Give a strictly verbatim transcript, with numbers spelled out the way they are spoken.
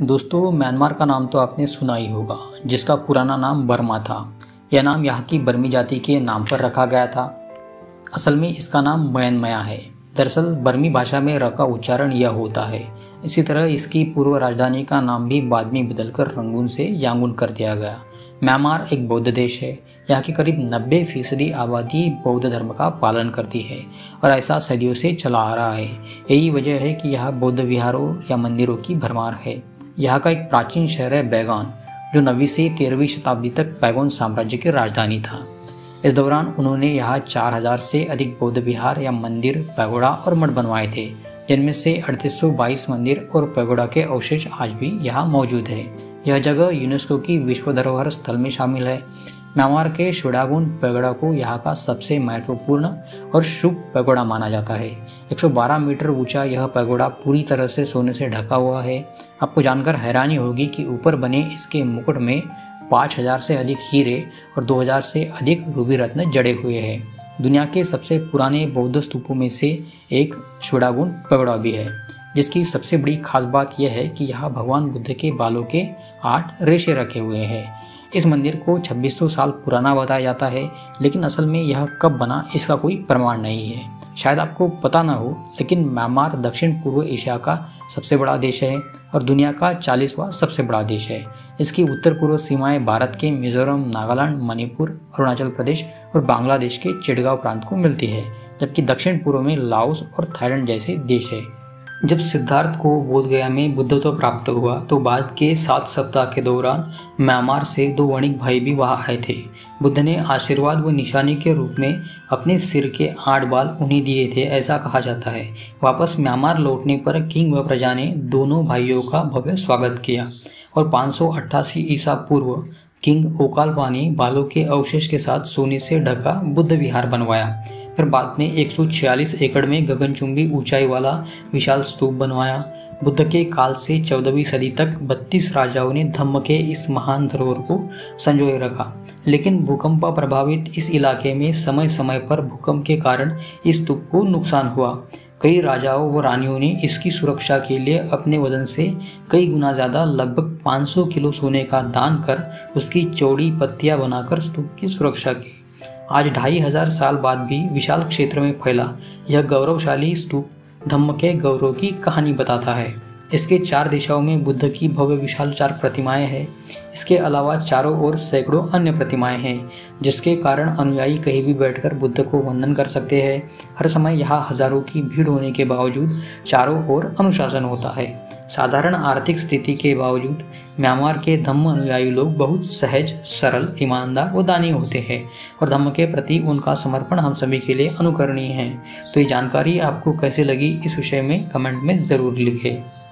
दोस्तों, म्यांमार का नाम तो आपने सुना ही होगा, जिसका पुराना नाम बर्मा था। यह नाम यहाँ की बर्मी जाति के नाम पर रखा गया था। असल में इसका नाम म्यांमार है। दरअसल बर्मी भाषा में र का उच्चारण यह होता है। इसी तरह इसकी पूर्व राजधानी का नाम भी बाद में बदलकर रंगून से यांगून कर दिया गया। म्यांमार एक बौद्ध देश है। यहाँ की करीब नब्बे फीसदी आबादी बौद्ध धर्म का पालन करती है और ऐसा सदियों से चला आ रहा है। यही वजह है कि यहाँ बौद्ध विहारों या मंदिरों की भरमार है। यहाँ का एक प्राचीन शहर है बैगान, जो नवीं से तेरहवीं शताब्दी तक पैगोन साम्राज्य की राजधानी था। इस दौरान उन्होंने यहाँ चार हजार से अधिक बौद्ध विहार या मंदिर, पैगोडा और मठ बनवाए थे, जिनमें से अड़तीस सौ बाईस मंदिर और पैगोडा के अवशेष आज भी यहाँ मौजूद है। यह जगह यूनेस्को की विश्व धरोहर स्थल में शामिल है। म्यांमार के शुडागुन पैगोडा को यहाँ का सबसे महत्वपूर्ण और शुभ पैगोडा माना जाता है। एक सौ बारह मीटर ऊंचा यह पैगोडा पूरी तरह से सोने से ढका हुआ है। आपको जानकर हैरानी होगी कि ऊपर बने इसके मुकुट में पाँच हजार से अधिक हीरे और दो हजार से अधिक रूबी रत्न जड़े हुए हैं। दुनिया के सबसे पुराने बौद्ध स्तूपों में से एक शुडागुन पैगोडा भी है, जिसकी सबसे बड़ी खास बात यह है कि यहाँ भगवान बुद्ध के बालों के आठ रेशे रखे हुए हैं। इस मंदिर को छब्बीस सौ साल पुराना बताया जाता है, लेकिन असल में यह कब बना इसका कोई प्रमाण नहीं है। शायद आपको पता ना हो, लेकिन म्यांमार दक्षिण पूर्व एशिया का सबसे बड़ा देश है और दुनिया का चालीसवां सबसे बड़ा देश है। इसकी उत्तर पूर्व सीमाएं भारत के मिजोरम, नागालैंड, मणिपुर, अरुणाचल प्रदेश और बांग्लादेश के चिटगांव प्रांत को मिलती है, जबकि दक्षिण पूर्व में लाओस और थाईलैंड जैसे देश है। जब सिद्धार्थ को बोधगया में बुद्धत्व प्राप्त हुआ तो बाद के सात सप्ताह के दौरान म्यांमार से दो वणिक भाई भी वहां आए थे। बुद्ध ने आशीर्वाद व निशानी के रूप में अपने सिर के आठ बाल उन्हें दिए थे, ऐसा कहा जाता है। वापस म्यांमार लौटने पर किंग व प्रजा ने दोनों भाइयों का भव्य स्वागत किया और पाँच सौ अट्ठासी ईसा पूर्व किंग ओकालपा ने बालों के अवशेष के साथ सोने से ढका बुद्ध विहार बनवाया। फिर बाद में एक सौ छियालीस एकड़ में गगनचुंबी ऊंचाई वाला विशाल स्तूप बनवाया। बुद्ध के काल से चौदहवीं सदी तक बत्तीस राजाओं ने धम्म के इस महान धरोहर को संजोए रखा, लेकिन भूकंप प्रभावित इस इलाके में समय समय पर भूकंप के कारण इस स्तूप को नुकसान हुआ। कई राजाओं व रानियों ने इसकी सुरक्षा के लिए अपने वजन से कई गुना ज्यादा लगभग पाँच सौ किलो सोने का दान कर उसकी चौड़ी पत्तियां बनाकर स्तूप की सुरक्षा की। आज ढाई हजार साल बाद भी विशाल क्षेत्र में फैला यह गौरवशाली स्तूप धम्म के गौरव की कहानी बताता है। इसके चार दिशाओं में बुद्ध की भव्य विशाल चार प्रतिमाएं हैं। इसके अलावा चारों ओर सैकड़ों अन्य प्रतिमाएं हैं, जिसके कारण अनुयायी कहीं भी बैठकर बुद्ध को वंदन कर सकते हैं। हर समय यहाँ हजारों की भीड़ होने के बावजूद चारों ओर अनुशासन होता है। साधारण आर्थिक स्थिति के बावजूद म्यांमार के धम्म अनुयायी लोग बहुत सहज, सरल, ईमानदार व दानी होते हैं और धम्म के प्रति उनका समर्पण हम सभी के लिए अनुकरणीय है। तो ये जानकारी आपको कैसे लगी, इस विषय में कमेंट में ज़रूर लिखें।